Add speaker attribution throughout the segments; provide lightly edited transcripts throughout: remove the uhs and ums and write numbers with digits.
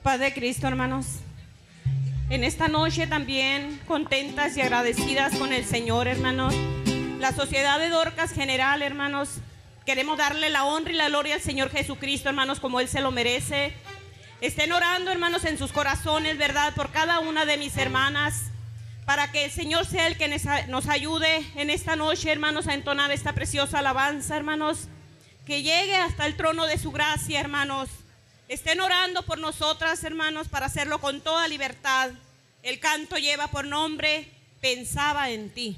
Speaker 1: Paz de Cristo, hermanos. En esta noche también contentas y agradecidas con el Señor, hermanos. La Sociedad de Dorcas General, hermanos, queremos darle la honra y la gloria al Señor Jesucristo, hermanos, como Él se lo merece. Estén orando, hermanos, en sus corazones, ¿verdad?, por cada una de mis hermanas, para que el Señor sea el que nos ayude en esta noche, hermanos, a entonar esta preciosa alabanza, hermanos, que llegue hasta el trono de su gracia, hermanos. Estén orando por nosotras, hermanos, para hacerlo con toda libertad. El canto lleva por nombre Pensaba en ti.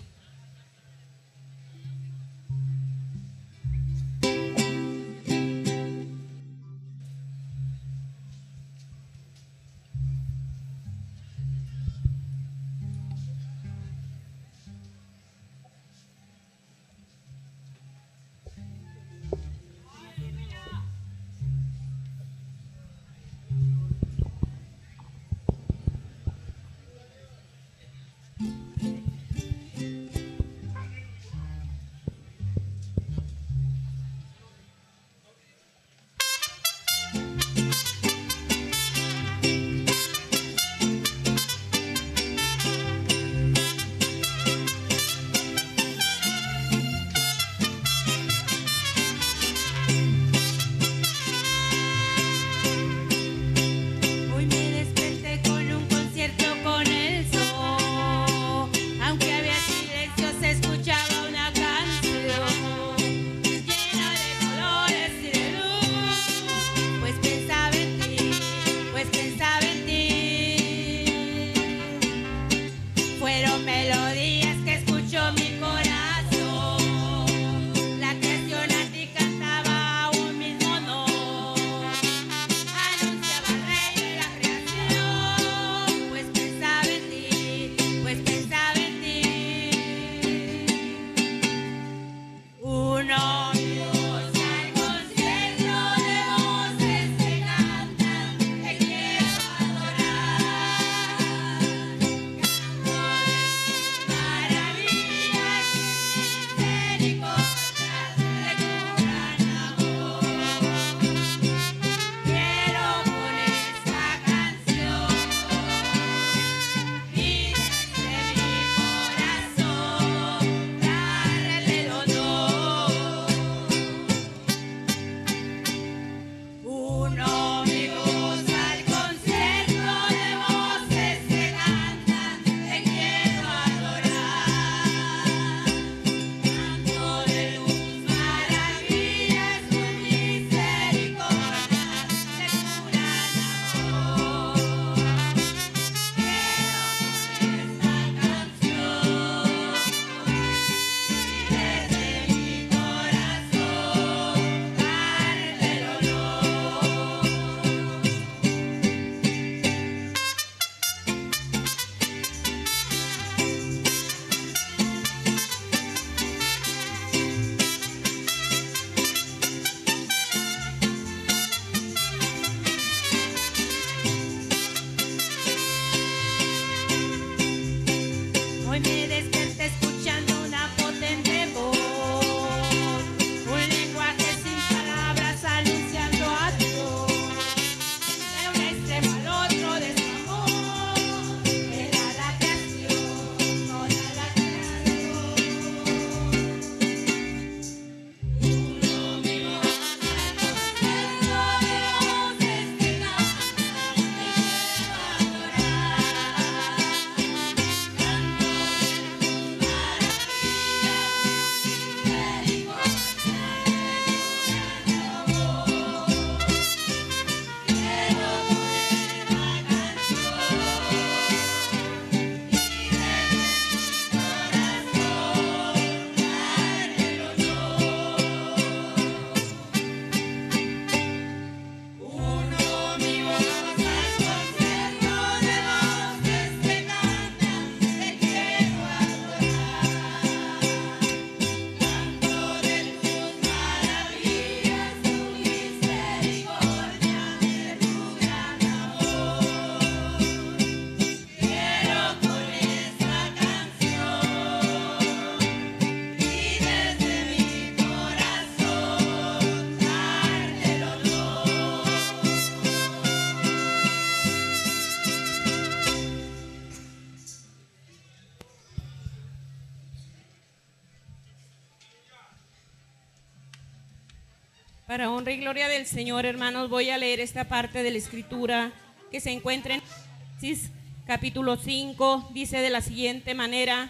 Speaker 1: Para honra y gloria del Señor, hermanos, voy a leer esta parte de la Escritura que se encuentra en Génesis capítulo 5. Dice de la siguiente manera: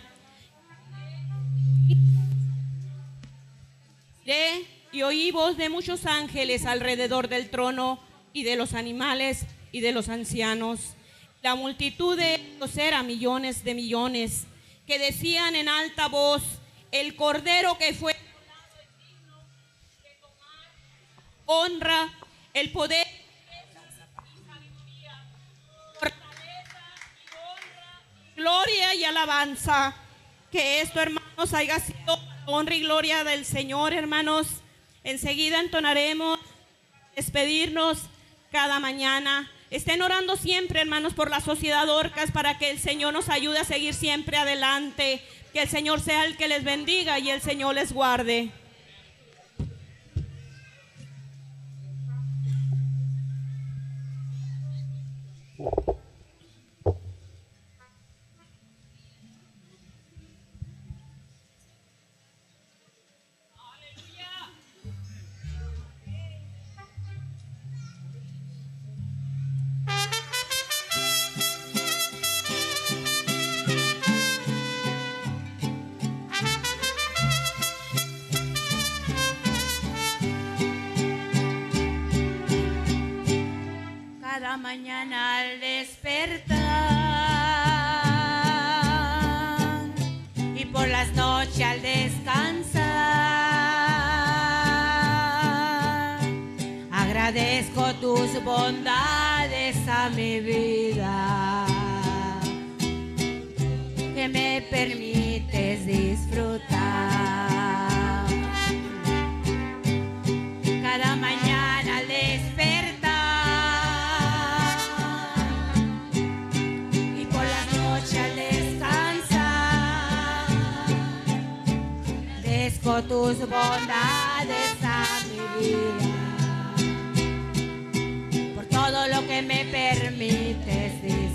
Speaker 1: y oí voz de muchos ángeles alrededor del trono y de los animales y de los ancianos. La multitud de ellos era millones de millones, que decían en alta voz: el Cordero que fue honra, el poder, fortaleza y honra, gloria y alabanza. Que esto, hermanos, haya sido honra y gloria del Señor, hermanos. Enseguida entonaremos despedirnos cada mañana. Estén orando siempre, hermanos, por la Sociedad Dorcas, para que el Señor nos ayude a seguir siempre adelante. Que el Señor sea el que les bendiga y el Señor les guarde.
Speaker 2: Cada mañana al despertar y por las noches al descansar, agradezco tus bondades a mi vida, que me permites disfrutar. Cada mañana al despertar con tus bondades a mi vida, por todo lo que me permites disfrutar.